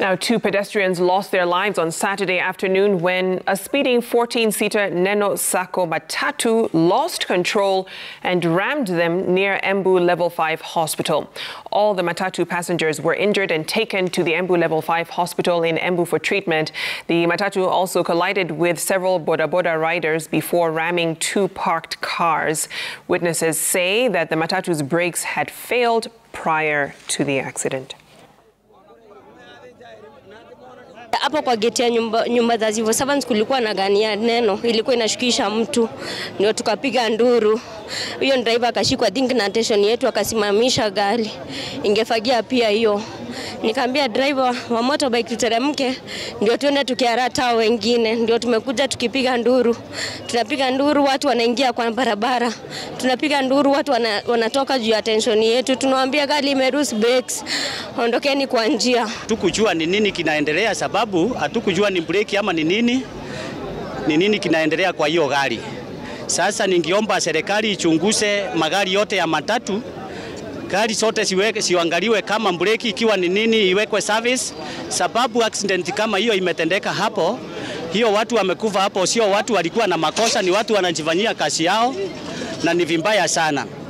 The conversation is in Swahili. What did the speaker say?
Now, 2 pedestrians lost their lives on Saturday afternoon when a speeding 14-seater Neno Sacco Matatu lost control and rammed them near Embu Level 5 Hospital. All the Matatu passengers were injured and taken to the Embu Level 5 Hospital in Embu for treatment. The Matatu also collided with several boda boda riders before ramming 2 parked cars. Witnesses say that the Matatu's brakes had failed prior to the accident. Hapo kwa geti ya nyumba za Zivo Servants kulikuwa na gani ya Neno, ilikuwa inashukisha mtu, ndio tukapiga nduru. Huyo driver akashikwa na attention yetu akasimamisha gari, ingefagia pia hiyo. Nikamwambia driver wa motorbike tuteremke ndio tuende tukiarata wengine, ndio tumekuja tukipiga nduru. Tunapiga nduru, watu wanaingia kwa barabara, tunapiga nduru, watu wanatoka juu ya attention yetu, tunawaambia gari imeruse brakes, ondokeni kwa njia. Tukujua ni nini kinaendelea, sababu hatukujua ni breki ama ni nini kinaendelea kwa hiyo gari. Sasa ningeomba serikali ichunguze magari yote ya matatu, gari zote siangaliwe kama breki ikiwa ni nini iwekwe service, sababu accident kama hiyo imetendeka hapo, hiyo watu wamekufa hapo, sio watu walikuwa na makosa, ni watu wanajifanyia kazi yao na ni vibaya sana.